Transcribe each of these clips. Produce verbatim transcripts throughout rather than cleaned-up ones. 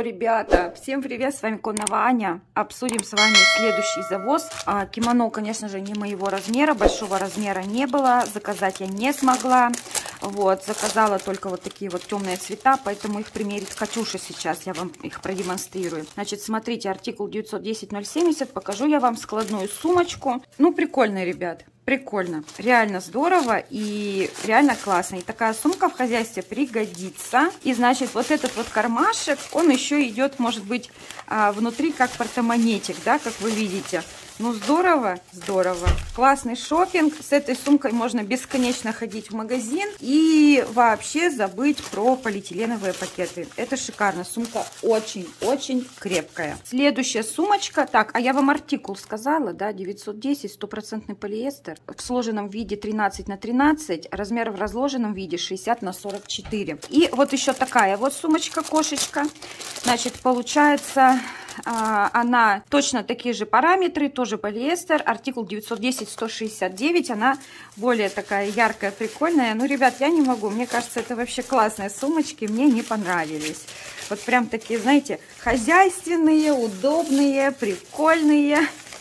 ребята! Всем привет! С вами Конова Аня. Обсудим с вами следующий завоз. А, кимоно, конечно же, не моего размера, большого размера не было. Заказать я не смогла. Вот, заказала только вот такие вот темные цвета, поэтому их примерить Катюша сейчас. Я вам их продемонстрирую. Значит, смотрите, артикул девятьсот десять ноль семьдесят. Покажу я вам складную сумочку. Ну, прикольно, ребят. Прикольно, реально здорово и реально классно. И такая сумка в хозяйстве пригодится. И значит, вот этот вот кармашек, он еще идет, может быть, внутри как портомонетик, да, как вы видите. Ну, здорово, здорово. Классный шопинг. С этой сумкой можно бесконечно ходить в магазин и вообще забыть про полиэтиленовые пакеты. Это шикарно. Сумка очень-очень крепкая. Следующая сумочка. Так, а я вам артикул сказала, да, девятьсот десять, стопроцентный полиэстер. В сложенном виде тринадцать на тринадцать, размер в разложенном виде шестьдесят на сорок четыре. И вот еще такая вот сумочка-кошечка. Значит, получается... Она точно такие же параметры, тоже полиэстер, артикул девятьсот десять сто шестьдесят девять, она более такая яркая, прикольная. Ну, ребят, я не могу, мне кажется, это вообще классные сумочки, мне не понравились. Вот прям такие, знаете, хозяйственные, удобные, прикольные.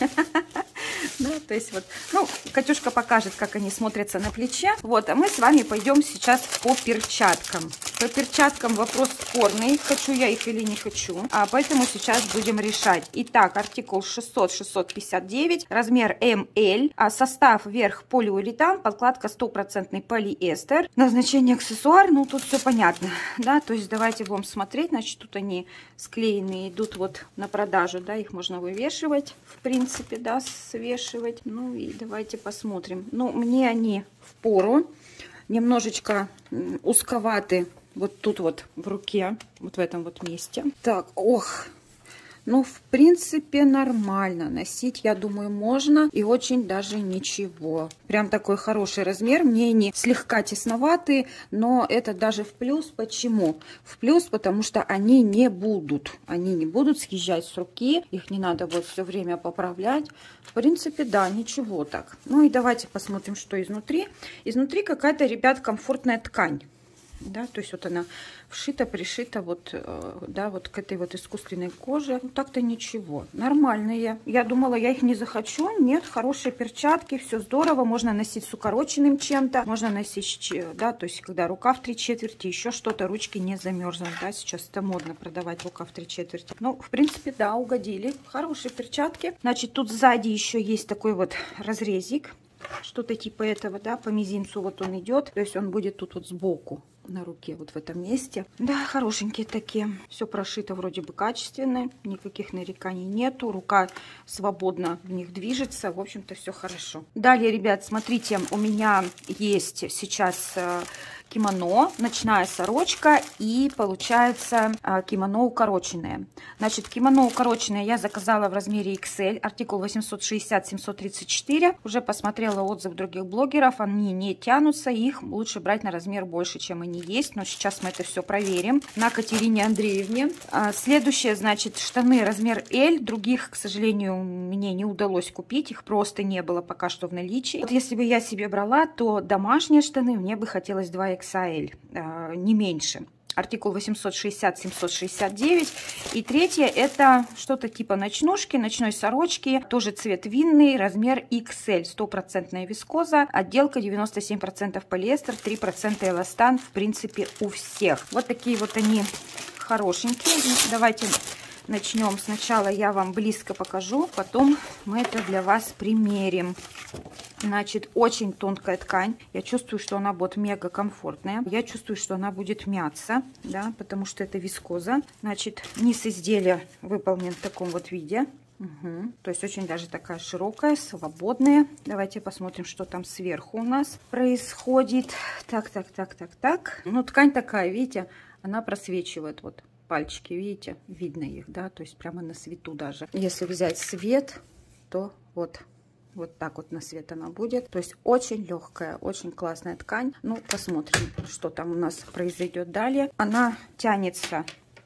Да, то есть вот, ну, Катюшка покажет, как они смотрятся на плече. Вот, а мы с вами пойдем сейчас по перчаткам. По перчаткам вопрос спорный, хочу я их или не хочу, а поэтому сейчас будем решать. Итак, артикул шестьсот шестьсот пятьдесят девять, размер эм эль, а состав верх полиуретан, подкладка стопроцентный полиэстер. Назначение аксессуар, ну, тут все понятно, да, то есть давайте будем смотреть, значит, тут они склеенные, идут вот на продажу, да, их можно вывешивать, в принципе, да, свешивать. Ну и давайте посмотрим. Ну, мне они в пору, немножечко узковаты вот тут вот в руке, вот в этом вот месте. Так, ох, ну, в принципе, нормально носить, я думаю, можно. И очень даже ничего. Прям такой хороший размер. Мне они слегка тесноватые, но это даже в плюс. Почему? В плюс, потому что они не будут. Они не будут съезжать с руки. Их не надо вот все время поправлять. В принципе, да, ничего так. Ну и давайте посмотрим, что изнутри. Изнутри какая-то, ребят, комфортная ткань. Да, то есть вот она вшита, пришита вот, да, вот к этой вот искусственной коже. Ну, так-то ничего. Нормальные. Я думала, я их не захочу. Нет, хорошие перчатки, все здорово. Можно носить с укороченным чем-то. Можно носить, да, то есть когда рука в три четверти, еще что-то, ручки не замерзнут. Да, сейчас это модно продавать рука в три четверти. Ну, в принципе, да, угодили. Хорошие перчатки. Значит, тут сзади еще есть такой вот разрезик. Что-то типа этого, да, по мизинцу вот он идет. То есть он будет тут вот сбоку на руке, вот в этом месте. Да, хорошенькие такие. Все прошито вроде бы качественно. Никаких нареканий нету. Рука свободно в них движется. В общем-то, все хорошо. Далее, ребят, смотрите, у меня есть сейчас кимоно, ночная сорочка и получается кимоно укороченное. Значит, кимоно укороченное я заказала в размере икс эль, артикул восемьсот шестьдесят семьсот тридцать четыре. Уже посмотрела отзыв других блогеров, они не тянутся, их лучше брать на размер больше, чем они есть. Но сейчас мы это все проверим на Катерине Андреевне. Следующее, значит, штаны размер эль, других, к сожалению, мне не удалось купить, их просто не было пока что в наличии. Вот если бы я себе брала, то домашние штаны мне бы хотелось два икс эль, не меньше. Артикул восемьсот шестьдесят семьсот шестьдесят девять. И третье это что-то типа ночнушки, ночной сорочки. Тоже цвет винный, размер икс эль. Стопроцентная вискоза. Отделка девяносто семь процентов полиэстер, три процента эластан. В принципе, у всех. Вот такие вот они хорошенькие. Давайте начнем. Сначала я вам близко покажу, потом мы это для вас примерим. Значит, очень тонкая ткань. Я чувствую, что она будет мега комфортная. Я чувствую, что она будет мяться, да, потому что это вискоза. Значит, низ изделия выполнен в таком вот виде. Угу. То есть очень даже такая широкая, свободная. Давайте посмотрим, что там сверху у нас происходит. Так, так, так, так, так. Ну, ткань такая, видите, она просвечивает вот. Пальчики, видите, видно их, да, то есть прямо на свету даже. Если взять свет, то вот, вот так вот на свет она будет. То есть очень легкая, очень классная ткань. Ну, посмотрим, что там у нас произойдет далее. Она тянется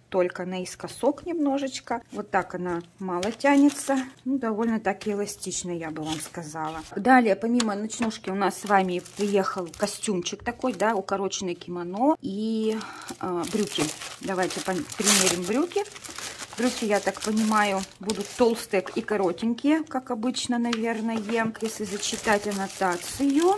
только наискосок немножечко. Вот так она мало тянется. Ну, довольно-таки эластично, я бы вам сказала. Далее, помимо ночнушки, у нас с вами приехал костюмчик такой, да, укороченное кимоно и э, брюки. Давайте примерим брюки. Брюки, я так понимаю, будут толстые и коротенькие, как обычно, наверное. Если зачитать аннотацию,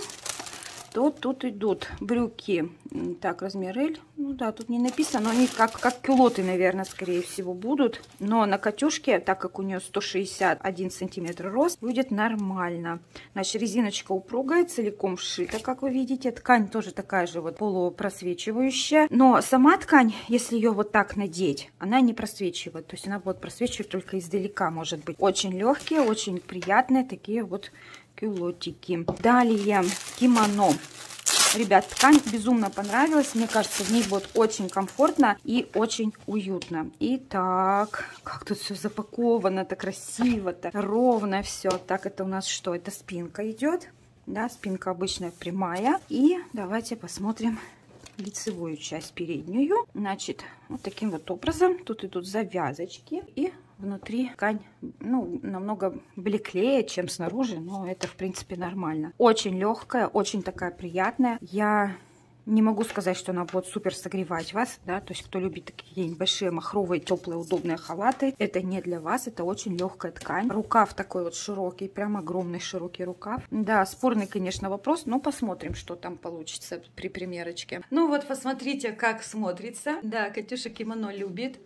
то тут идут брюки. Так, размер L. Ну да, тут не написано, но они как, как кюлоты, наверное, скорее всего будут. Но на Катюшке, так как у нее сто шестьдесят один сантиметр рост, будет нормально. Значит, резиночка упругая, целиком сшита, как вы видите. Ткань тоже такая же вот полупросвечивающая. Но сама ткань, если ее вот так надеть, она не просвечивает. То есть она будет просвечивать только издалека, может быть. Очень легкие, очень приятные такие вот кюлотики. Далее кимоно. Ребят, ткань безумно понравилась. Мне кажется, в ней будет очень комфортно и очень уютно. Итак, как тут все запаковано-то красиво-то, ровно все. Так, это у нас что? Это спинка идет. Да, спинка обычная прямая. И давайте посмотрим лицевую часть, переднюю. Значит, вот таким вот образом. Тут идут завязочки и внутри ткань, ну, намного блеклее, чем снаружи, но это, в принципе, нормально. Очень легкая, очень такая приятная. Я не могу сказать, что она будет супер согревать вас, да, то есть кто любит такие большие махровые, теплые, удобные халаты, это не для вас, это очень легкая ткань. Рукав такой вот широкий, прям огромный широкий рукав. Да, спорный, конечно, вопрос, но посмотрим, что там получится при примерочке. Ну вот, посмотрите, как смотрится. Да, Катюша кимоно любит.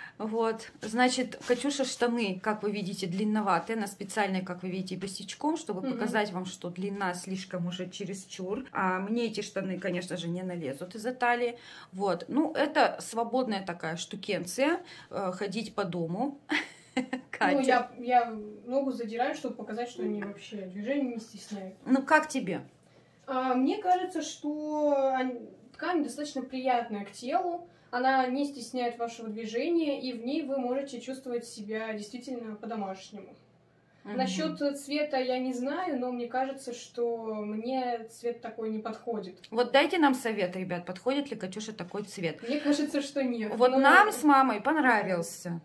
Вот, значит, Катюша штаны, как вы видите, длинноватые, она специальные, как вы видите, босичком, чтобы mm-hmm. показать вам, что длина слишком уже чересчур. А мне эти штаны, конечно же, не налезут из-за талии. Вот, ну, это свободная такая штукенция, э, ходить по дому. Катя. Ну, я, я ногу задираю, чтобы показать, что они вообще движения не стесняют. Ну, как тебе? А, мне кажется, что ткань достаточно приятная к телу. Она не стесняет вашего движения, и в ней вы можете чувствовать себя действительно по-домашнему. Mm-hmm. Насчет цвета я не знаю, но мне кажется, что мне цвет такой не подходит. Вот дайте нам совет, ребят, подходит ли Катюше такой цвет? Мне кажется, что нет. Вот но... нам с мамой понравился.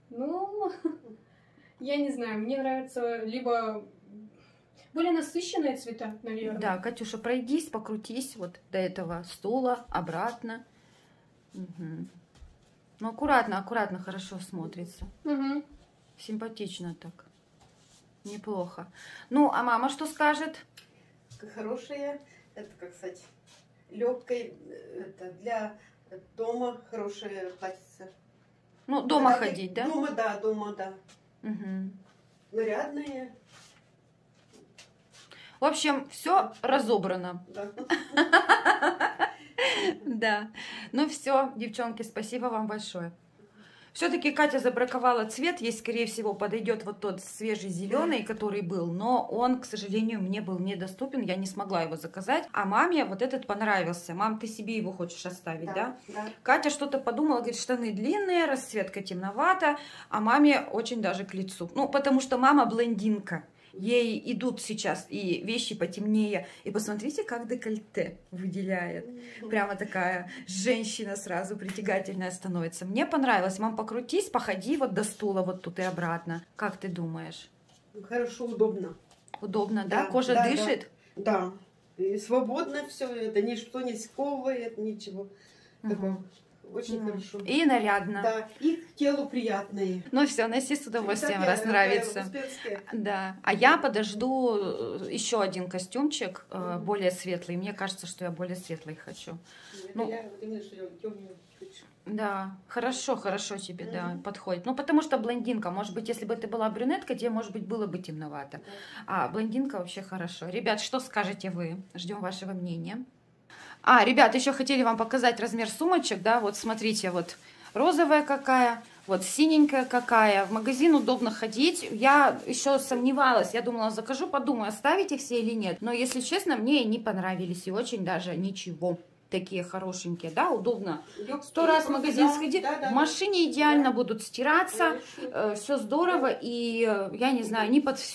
Ну, я не знаю, мне нравятся либо более насыщенные цвета, наверное. Да, Катюша, пройдись, покрутись вот до этого стула, обратно. Угу. Ну, аккуратно, аккуратно, хорошо смотрится. Угу. Симпатично так. Неплохо. Ну, а мама что скажет? Хорошая, это, как сказать, легкая, это для дома хорошая платьице. Ну, дома Ради... ходить, да? Дома, да, дома, да. Угу. Нарядные. В общем, все разобрано. Да. Да. Ну все, девчонки, спасибо вам большое. Все-таки Катя забраковала цвет. Ей, скорее всего, подойдет вот тот свежий зеленый, который был. Но он, к сожалению, мне был недоступен. Я не смогла его заказать. А маме вот этот понравился. Мам, ты себе его хочешь оставить, да? Да. Да. Катя что-то подумала, говорит, штаны длинные, расцветка темновата. А маме очень даже к лицу. Ну, потому что мама блондинка. Ей идут сейчас и вещи потемнее. И посмотрите, как декольте выделяет. Прямо такая женщина сразу притягательная становится. Мне понравилось. Мам, покрутись, походи вот до стула, вот тут и обратно. Как ты думаешь? Хорошо, удобно. Удобно, да? Да, Кожа да, дышит? Да. да. И свободно все это. Ничто не сковывает, ничего. Угу. Такое. Очень угу. хорошо. И нарядно. Да, и к телу приятные. Ну все, носи с удовольствием, Такая, раз нравится. успенская. Да. А я подожду еще один костюмчик, угу. более светлый. Мне кажется, что я более светлый хочу. Это ну, я вот именно, что я темный хочу. Да, хорошо, хорошо тебе, угу. да, подходит. Ну, потому что блондинка, может быть, если бы ты была брюнетка, тебе, может быть, было бы темновато. Да. А блондинка вообще хорошо. Ребят, что скажете вы? Ждем вашего мнения. А, ребят, еще хотели вам показать размер сумочек, да, вот смотрите, вот розовая какая, вот синенькая какая. В магазин удобно ходить. Я еще сомневалась, я думала, закажу, подумаю, оставите все или нет. Но, если честно, мне не понравились и очень даже ничего. Такие хорошенькие, да, удобно. Сто раз в магазин сходи, да, да, в машине идеально да. будут стираться, э, все здорово, и, э, я не знаю, не под все.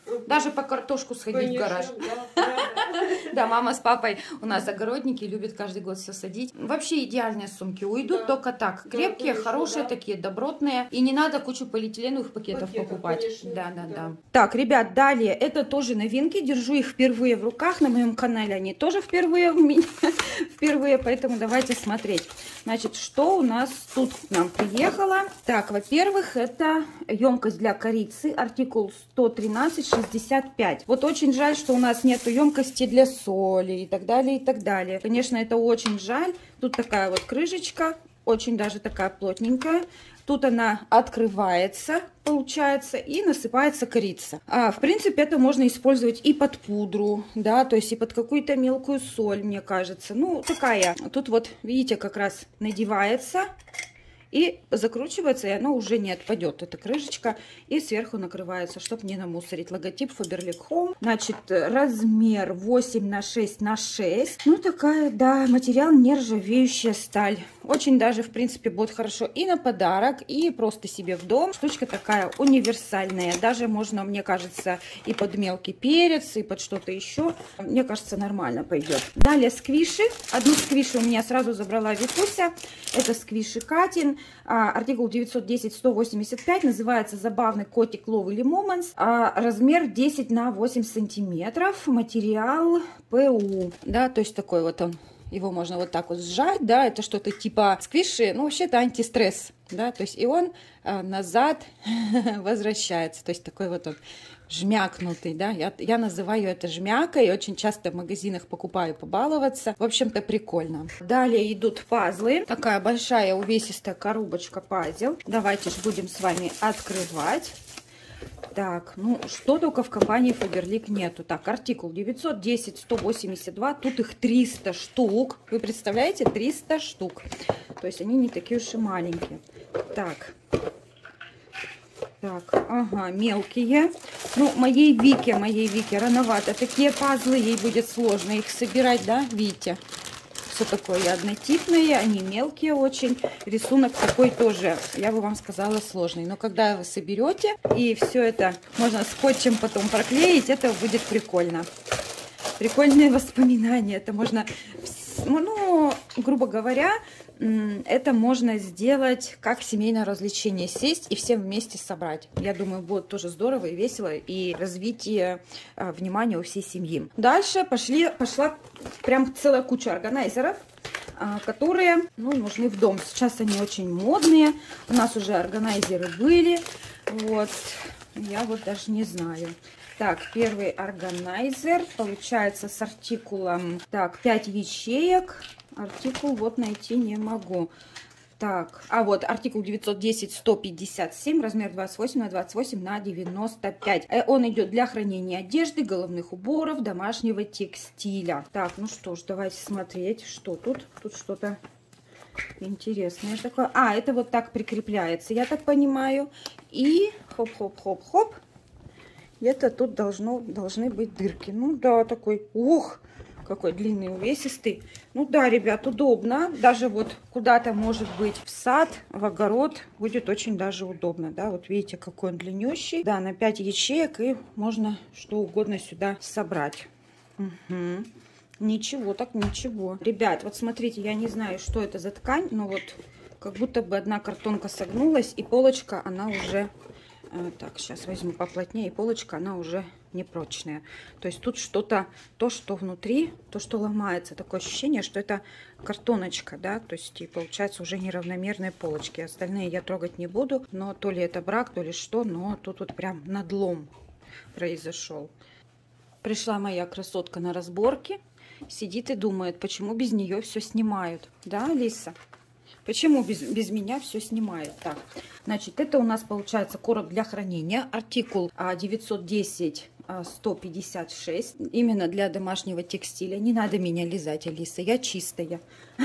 Даже по картошку сходить Конечно, в гараж. Да, да. Да, мама с папой у нас огородники, любят каждый год все садить. Вообще идеальные сумки. Уйдут Да. только так. Да, Крепкие, конечно, хорошие да. такие, добротные. И не надо кучу полиэтиленовых пакетов, Пакетов, покупать. конечно, Да, да, да. да. Так, ребят, далее. Это тоже новинки. Держу их впервые в руках. На моем канале они тоже впервые у меня. Впервые, поэтому давайте смотреть. Значит, что у нас тут к нам приехало? Так, во-первых, это емкость для корицы. Артикул сто тринадцать шестьдесят пять. Вот очень жаль, что у нас нету емкости для соли и так далее, и так далее. Конечно, это очень жаль. Тут такая вот крышечка, очень даже такая плотненькая. Тут она открывается, получается, и насыпается корица. А, в принципе, это можно использовать и под пудру, да, то есть и под какую-то мелкую соль, мне кажется. Ну, такая. Тут вот, видите, как раз надевается и закручивается, и она уже не отпадет, эта крышечка, и сверху накрывается, чтобы не намусорить. Логотип Faberlic Home. Значит, размер восемь на шесть на шесть. Ну, такая, да, материал нержавеющая сталь. Очень даже, в принципе, будет хорошо и на подарок, и просто себе в дом. Штучка такая универсальная. Даже можно, мне кажется, и под мелкий перец, и под что-то еще. Мне кажется, нормально пойдет. Далее сквиши. Одну сквишу у меня сразу забрала Викуся. Это сквиши Катин. А, артикул девятьсот десять сто восемьдесят пять. Называется «Забавный котик Lovely Moments». А, размер десять на восемь сантиметров. Материал ПУ. Да, то есть такой вот он. Его можно вот так вот сжать, да, это что-то типа сквиши, ну, вообще это антистресс, да, то есть и он а, назад возвращается, то есть такой вот он жмякнутый, да, я, я называю это жмякой, очень часто в магазинах покупаю побаловаться, в общем-то прикольно. Далее идут пазлы, такая большая увесистая коробочка пазл, давайте же будем с вами открывать. Так, ну что только в компании Faberlic нету. Так, артикул девятьсот десять сто восемьдесят два, тут их триста штук. Вы представляете, триста штук. То есть они не такие уж и маленькие. Так, так, ага, мелкие. Ну, моей Вике, моей Вике рановато. Такие пазлы, ей будет сложно их собирать, да, видите? Все такое однотипное, они мелкие очень. Рисунок такой тоже, я бы вам сказала, сложный. Но когда вы соберете, и все это можно скотчем потом проклеить, это будет прикольно. Прикольные воспоминания. Это можно, ну, грубо говоря, это можно сделать как семейное развлечение. Сесть и всем вместе собрать. Я думаю, будет тоже здорово и весело. И развитие а, внимания у всей семьи. Дальше пошли, пошла прям целая куча органайзеров, а, которые, ну, нужны в дом. Сейчас они очень модные. У нас уже органайзеры были. Вот. Я вот даже не знаю. Так, первый органайзер получается с артикулом, так, пять ячеек. Артикул вот найти не могу. Так, а вот артикул девятьсот десять сто пятьдесят семь, размер двадцать восемь на двадцать восемь на девяносто пять. Он идет для хранения одежды, головных уборов, домашнего текстиля. Так, ну что ж, давайте смотреть, что тут. Тут что-то интересное такое. А, это вот так прикрепляется, я так понимаю. И хоп-хоп-хоп-хоп. Это тут должно, должны быть дырки. Ну да, такой, ух, какой длинный, увесистый. Ну да, ребят, удобно. Даже вот куда-то, может быть, в сад, в огород будет очень даже удобно. Да, вот видите, какой он длиннющий. Да, на пять ячеек, и можно что угодно сюда собрать. Угу. Ничего, так ничего. Ребят, вот смотрите, я не знаю, что это за ткань, но вот как будто бы одна картонка согнулась, и полочка, она уже... Так, сейчас возьму поплотнее, и полочка, она уже непрочная. То есть тут что-то, то, что внутри, то, что ломается. Такое ощущение, что это картоночка, да, то есть и получается уже неравномерные полочки. Остальные я трогать не буду, но то ли это брак, то ли что, но тут вот прям надлом произошел. Пришла моя красотка на разборки, сидит и думает, почему без нее все снимают. Да, Алиса? Почему без, без меня все снимает? Так, значит, это у нас получается короб для хранения. Артикул девятьсот десять сто пятьдесят шесть. Именно для домашнего текстиля. Не надо меня лизать, Алиса, я чистая.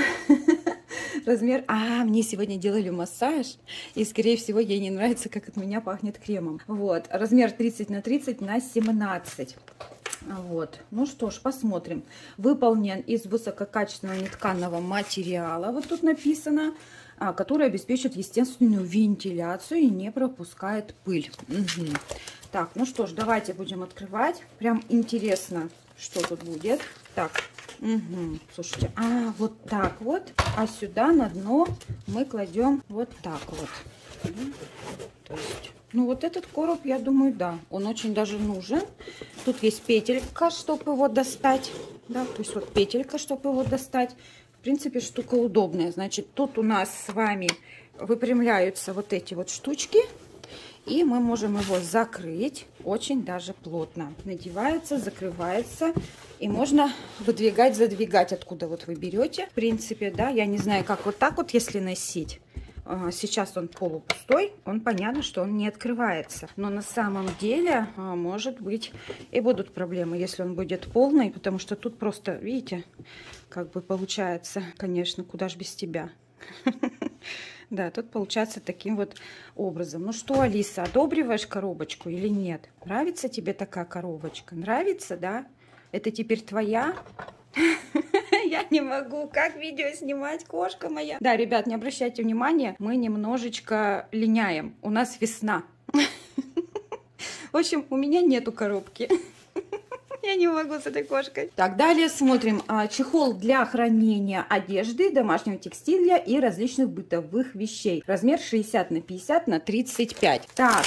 Размер... А, мне сегодня делали массаж. И, скорее всего, ей не нравится, как от меня пахнет кремом. Вот. Размер тридцать на тридцать на семнадцать. Вот. Ну что ж, посмотрим. Выполнен из высококачественного нетканого материала. Вот тут написано. Который обеспечит естественную вентиляцию и не пропускает пыль. Угу. Так, ну что ж, давайте будем открывать. Прям интересно, что тут будет. Так, угу, слушайте, а вот так вот, а сюда на дно мы кладем вот так вот. То есть, ну вот этот короб, я думаю, да, он очень даже нужен. Тут есть петелька, чтобы его достать, да, то есть вот петелька, чтобы его достать. В принципе, штука удобная. Значит, тут у нас с вами выпрямляются вот эти вот штучки. И мы можем его закрыть очень даже плотно. Надевается, закрывается. И можно выдвигать, задвигать, откуда вот вы берете. В принципе, да, я не знаю, как вот так вот, если носить. Сейчас он полупустой, он понятно, что он не открывается. Но на самом деле, может быть, и будут проблемы, если он будет полный. Потому что тут просто, видите, как бы получается, конечно, куда ж без тебя. Да, тут получается таким вот образом. Ну что, Алиса, одобриваешь коробочку или нет? Нравится тебе такая коробочка? Нравится, да? Это теперь твоя? Я не могу. Как видео снимать, кошка моя? Да, ребят, не обращайте внимания, мы немножечко линяем. У нас весна. В общем, у меня нету коробки. Я не могу с этой кошкой. Так, далее смотрим. А, чехол для хранения одежды, домашнего текстиля и различных бытовых вещей. Размер шестьдесят на пятьдесят на тридцать пять. Так,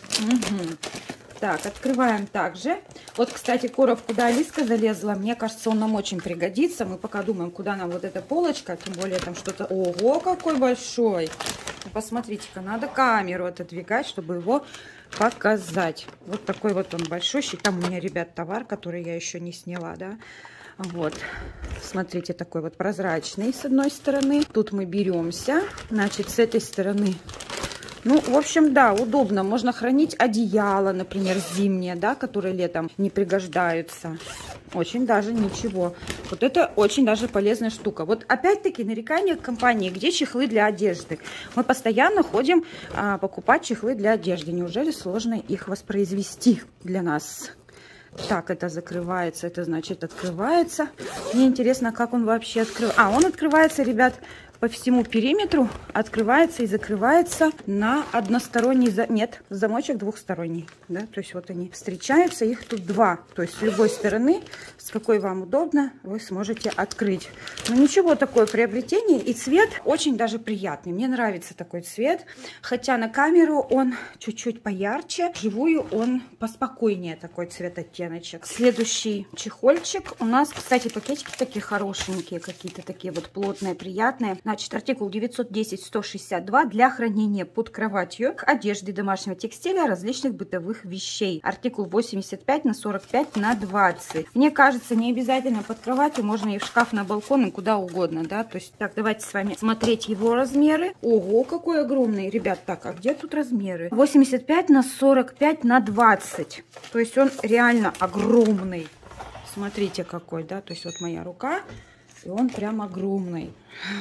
угу. Так, открываем также. Вот, кстати, короб, куда Алиска залезла, мне кажется, он нам очень пригодится. Мы пока думаем, куда нам вот эта полочка. Тем более там что-то... Ого, какой большой! Посмотрите-ка, надо камеру отодвигать, чтобы его показать. Вот такой вот он большущий. Там у меня, ребят, товар, который я еще не сняла, да. Вот, смотрите, такой вот прозрачный с одной стороны. Тут мы беремся, значит, с этой стороны. Ну, в общем, да, удобно. Можно хранить одеяло, например, зимнее, да, которые летом не пригождаются. Очень даже ничего. Вот это очень даже полезная штука. Вот опять-таки нарекание к компании, где чехлы для одежды. Мы постоянно ходим а, покупать чехлы для одежды. Неужели сложно их воспроизвести для нас? Так, это закрывается, это значит открывается. Мне интересно, как он вообще открывается. А, он открывается, ребят, по всему периметру, открывается и закрывается на односторонний, за... нет, замочек двухсторонний, да, то есть вот они встречаются, их тут два, то есть с любой стороны, с какой вам удобно, вы сможете открыть. Ну ничего, такое приобретение, и цвет очень даже приятный, мне нравится такой цвет, хотя на камеру он чуть-чуть поярче, вживую он поспокойнее такой цвет оттеночек. Следующий чехольчик у нас, кстати, пакетики такие хорошенькие, какие-то такие вот плотные, приятные. Значит, артикул девятьсот десять сто шестьдесят два для хранения под кроватью одежды, домашнего текстиля, различных бытовых вещей. Артикул восемьдесят пять на сорок пять на двадцать. Мне кажется, не обязательно под кроватью, можно и в шкаф, на балкон, и куда угодно, да. То есть, так, давайте с вами смотреть его размеры. Ого, какой огромный, ребят. Так, а где тут размеры? восемьдесят пять на сорок пять на двадцать. То есть он реально огромный. Смотрите, какой, да. То есть вот моя рука. И он прям огромный.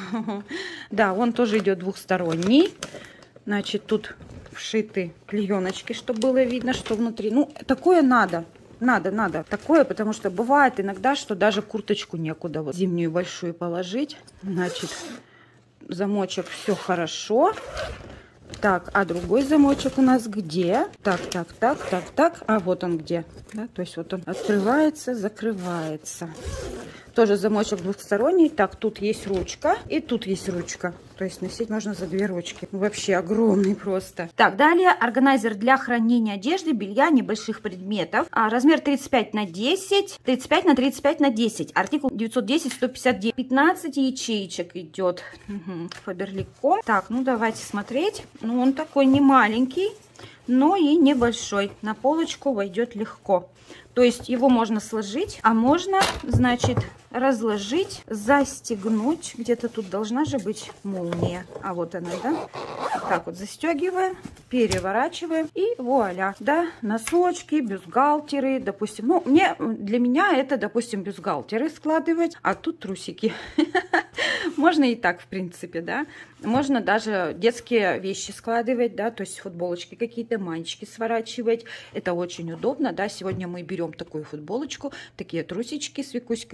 Да, он тоже идет двухсторонний. Значит, тут вшиты клееночки, чтобы было видно, что внутри. Ну, такое надо. Надо, надо. Такое, потому что бывает иногда, что даже курточку некуда вот зимнюю большую положить. Значит, замочек, все хорошо. Так, а другой замочек у нас где? Так, так, так, так, так. А вот он где. Да, то есть вот он открывается, закрывается. Тоже замочек двухсторонний. Так, тут есть ручка и тут есть ручка. То есть носить можно за две ручки. Вообще огромный просто. Так, далее органайзер для хранения одежды, белья, небольших предметов. А, размер тридцать пять на десять, тридцать пять на тридцать пять на десять. Артикул девятьсот десять сто пятьдесят девять. пятнадцать ячеечек идет. Угу. Фаберликом. Так, ну давайте смотреть. Ну он такой не маленький, но и небольшой. На полочку войдет легко. То есть его можно сложить, а можно, значит, разложить, застегнуть. Где-то тут должна же быть молния. А вот она, да? Вот так вот застегиваем, переворачиваем и вуаля. Да, носочки, бюстгальтеры, допустим. Ну, мне, для меня это, допустим, бюстгальтеры складывать, а тут трусики. Можно и так, в принципе, да. Можно даже детские вещи складывать, да, то есть футболочки какие-то, манчики сворачивать. Это очень удобно, да. Сегодня мы берем такую футболочку, такие трусички с Викуськой, да, и вот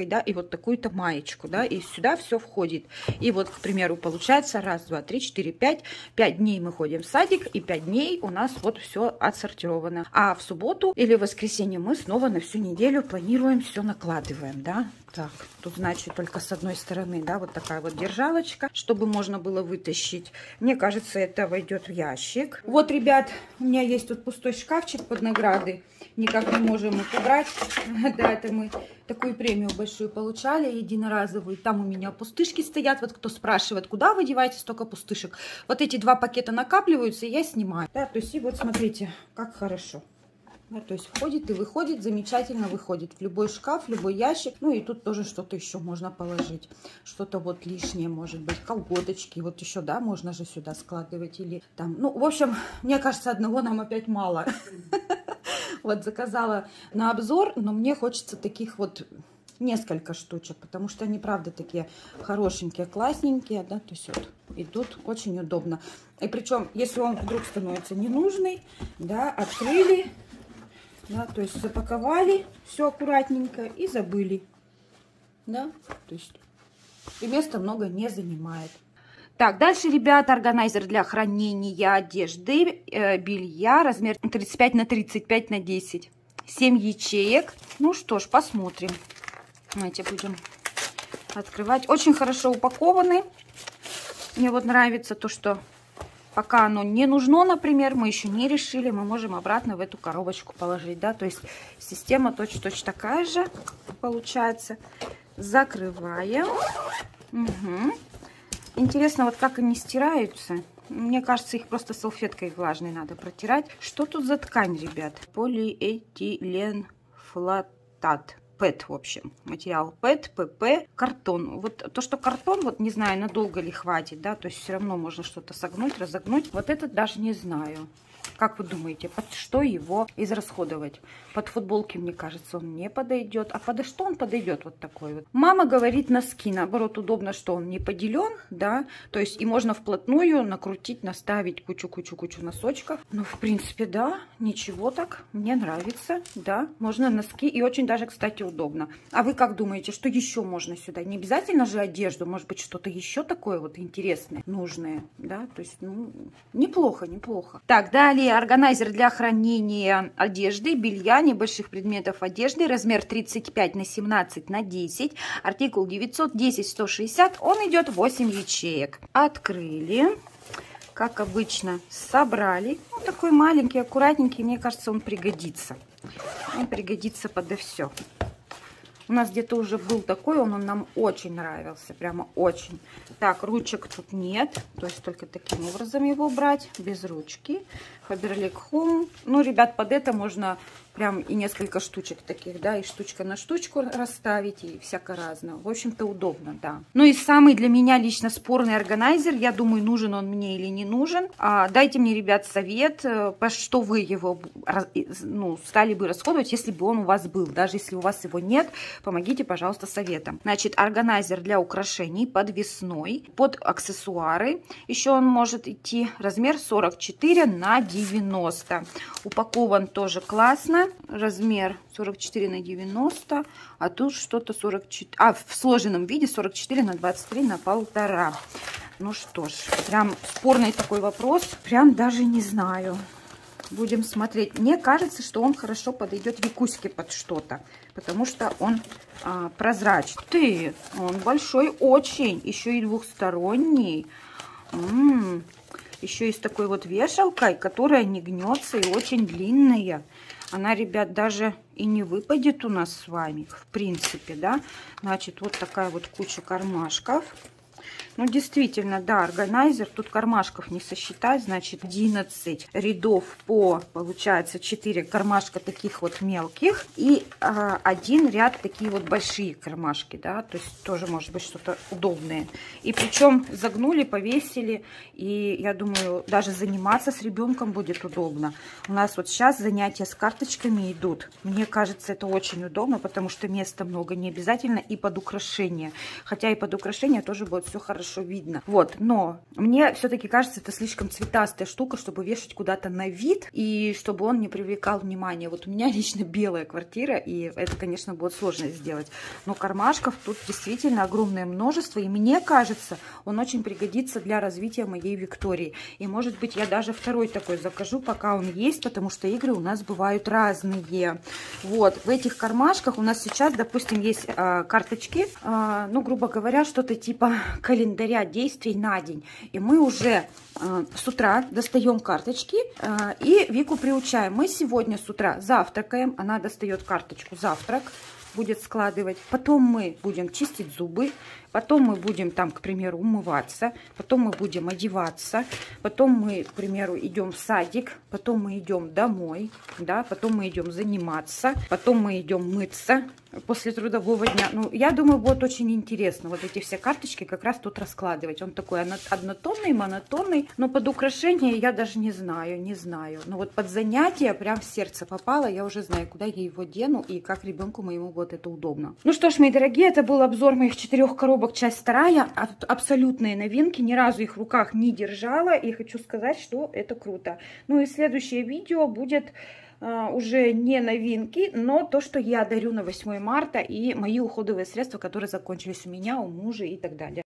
вот такую-то маечку, да, и сюда все входит. И вот, к примеру, получается раз, два, три, четыре, пять. Пять дней мы ходим в садик, и пять дней у нас вот все отсортировано. А в субботу или в воскресенье мы снова на всю неделю планируем, все накладываем, да. Так, тут, значит, только с одной стороны, да, вот такая вот держалочка, чтобы можно было вытащить. Мне кажется, это войдет в ящик. Вот, ребят, у меня есть тут пустой шкафчик под награды. Никак не можем их убрать. Да, это мы такую премию большую получали, единоразовую. Там у меня пустышки стоят. Вот кто спрашивает, куда вы деваете столько пустышек. Вот эти два пакета накапливаются, и я снимаю. Да, то есть, и вот смотрите, как хорошо. Да, то есть входит и выходит, замечательно выходит в любой шкаф, в любой ящик. Ну и тут тоже что-то еще можно положить. Что-то вот лишнее, может быть, колготочки. Вот еще, да, можно же сюда складывать. Или там, ну, в общем, мне кажется, одного нам опять мало. Вот заказала на обзор, но мне хочется таких вот несколько штучек, потому что они, правда, такие хорошенькие, классненькие, да, то есть вот идут очень удобно. И причем, если он вдруг становится ненужный, да, открыли, да, то есть запаковали все аккуратненько и забыли, да, то есть и места много не занимает. Так, дальше, ребята, органайзер для хранения одежды, э, белья, размер тридцать пять на тридцать пять на десять, семь ячеек. Ну что ж, посмотрим. Давайте будем открывать. Очень хорошо упакованы. Мне вот нравится то, что пока оно не нужно, например, мы еще не решили, мы можем обратно в эту коробочку положить, да, то есть система точно-точно такая же получается. Закрываем. Угу. Интересно, вот как они стираются. Мне кажется, их просто салфеткой влажной надо протирать. Что тут за ткань, ребят? Полиэтиленфлатат. ПЭТ, в общем. Материал ПЭТ, ПП, картон. Вот то, что картон, вот не знаю, надолго ли хватит, да, то есть все равно можно что-то согнуть, разогнуть. Вот этот даже не знаю. Как вы думаете, под что его израсходовать? Под футболки, мне кажется, он не подойдет. А под что он подойдет вот такой вот? Мама говорит носки. Наоборот, удобно, что он не поделен, да. То есть и можно вплотную накрутить, наставить кучу-кучу-кучу носочков. Ну, в принципе, да, ничего так. Мне нравится, да. Можно носки и очень даже, кстати, удобно. А вы как думаете, что еще можно сюда? Не обязательно же одежду, может быть, что-то еще такое вот интересное, нужное, да. То есть, ну, неплохо, неплохо. Так, далее. Органайзер для хранения одежды, белья, небольших предметов одежды, размер тридцать пять на семнадцать на десять, артикул девятьсот десять сто шестьдесят, он идет восемь ячеек. Открыли, как обычно, собрали. Вот такой маленький, аккуратненький, мне кажется, он пригодится. Он пригодится подо все. У нас где-то уже был такой, он, он нам очень нравился, прямо очень. Так, ручек тут нет, то есть только таким образом его брать, без ручки. Faberlic Home. Ну, ребят, под это можно прям и несколько штучек таких, да, и штучка на штучку расставить, и всяко разного. В общем-то, удобно, да. Ну и самый для меня лично спорный органайзер, я думаю, нужен он мне или не нужен. А, дайте мне, ребят, совет, по что вы его, ну, стали бы расходовать, если бы он у вас был. Даже если у вас его нет, помогите, пожалуйста, советом. Значит, органайзер для украшений, подвесной, под аксессуары. Еще он может идти размер сорок четыре на девяносто. Упакован тоже классно. Размер сорок четыре на девяносто, а тут что-то сорок четыре, а в сложенном виде сорок четыре на двадцать три на полтора. Ну что ж, прям спорный такой вопрос, прям даже не знаю. Будем смотреть. Мне кажется, что он хорошо подойдет Викуське под что-то, потому что он а, прозрачный. Ты, он большой очень, еще и двухсторонний. М-м-м. Еще и с такой вот вешалкой, которая не гнется и очень длинная. Она, ребят, даже и не выпадет у нас с вами, в принципе, да. Значит, вот такая вот куча кармашков. Ну, действительно, да, органайзер. Тут кармашков не сосчитать. Значит, одиннадцать рядов по, получается, четыре кармашка таких вот мелких. И а, один ряд такие вот большие кармашки, да. То есть тоже может быть что-то удобное. И причем загнули, повесили. И я думаю, даже заниматься с ребенком будет удобно. У нас вот сейчас занятия с карточками идут. Мне кажется, это очень удобно, потому что места много, не обязательно и под украшения. Хотя и под украшения тоже будет все хорошо видно. Вот, но мне все-таки кажется, это слишком цветастая штука, чтобы вешать куда-то на вид и чтобы он не привлекал внимания. Вот у меня лично белая квартира, и это, конечно, будет сложно сделать. Но кармашков тут действительно огромное множество, и мне кажется, он очень пригодится для развития моей Виктории. И, может быть, я даже второй такой закажу, пока он есть, потому что игры у нас бывают разные. Вот, в этих кармашках у нас сейчас, допустим, есть э, карточки, э, ну, грубо говоря, что-то типа календаря действий на день. И мы уже э, с утра достаем карточки э, и Вику приучаем. Мы сегодня с утра завтракаем, она достает карточку завтрак, будет складывать. Потом мы будем чистить зубы, потом мы будем там, к примеру, умываться, потом мы будем одеваться, потом мы, к примеру, идем в садик, потом мы идем домой, да, потом мы идем заниматься, потом мы идем мыться после трудового дня. Ну, я думаю, будет очень интересно вот эти все карточки как раз тут раскладывать. Он такой однотонный, монотонный, но под украшение я даже не знаю, не знаю. Но вот под занятие прям в сердце попало, я уже знаю, куда я его дену и как ребенку моему вот это удобно. Ну что ж, мои дорогие, это был обзор моих четырех коробок, часть вторая. Абсолютные новинки, ни разу их в руках не держала, и хочу сказать, что это круто. Ну и следующее видео будет Uh, уже не новинки, но то, что я дарю на восьмое марта и мои уходовые средства, которые закончились у меня, у мужа и так далее.